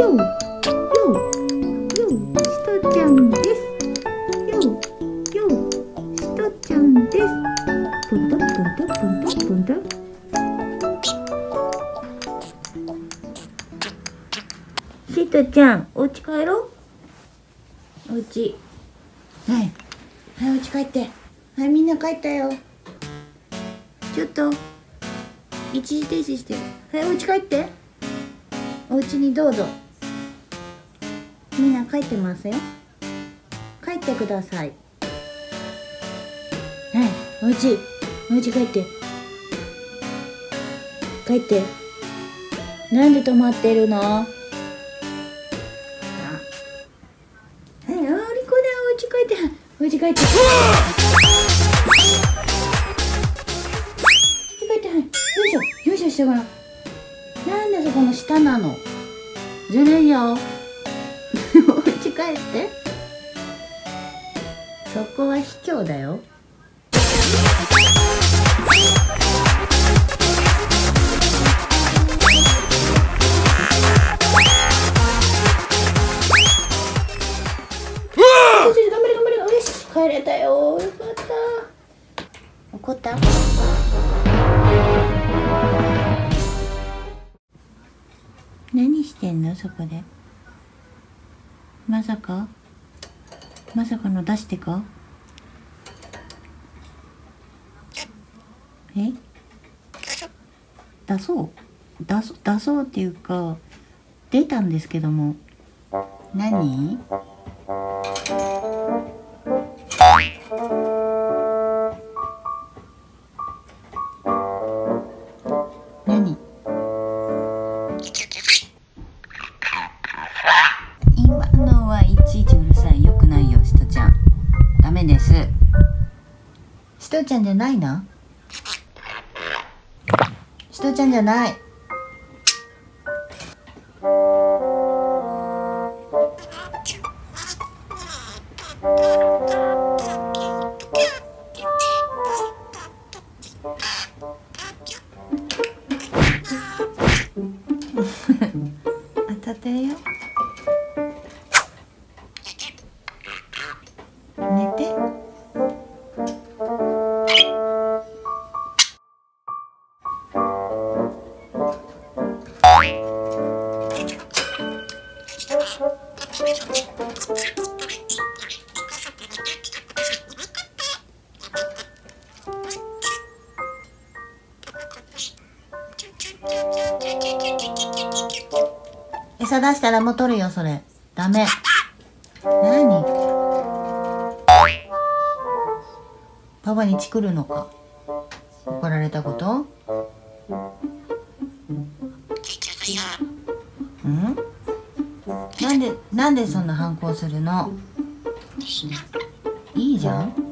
よしとちゃんです。よしとちゃんです。ぷんとぷんとぷんとぷんと。しとちゃん、お家帰ろう。お家。はい、お家帰って。はい、みんな帰ったよ。ちょっと一時停止してる。はい、お家帰って。お家にどうぞ。みんな帰ってますよ。帰ってください。はい、お家帰って。帰って。なんで止まってるの？はい、お利口だ。お家帰って。お家帰って。お家帰って。はい、よいしょしてごらん。なんでそこの下なの？ずるいよ。お家帰って。そこは卑怯だよ。頑張れ。よし、帰れたよ。よかった。怒った？何してんのそこで。まさかの出してか？出そうっていうか出たんですけども。何？今のはいちいちうるさい。よくないよ、しとちゃん。ダメです。しとちゃんじゃないな。しとちゃんじゃない。当たってるよ。寝て。餌出したらもう取るよ、それ。ダメ。何？パパにチクるのか？怒られたこと？うん？なんでそんな反抗するの？いいじゃん。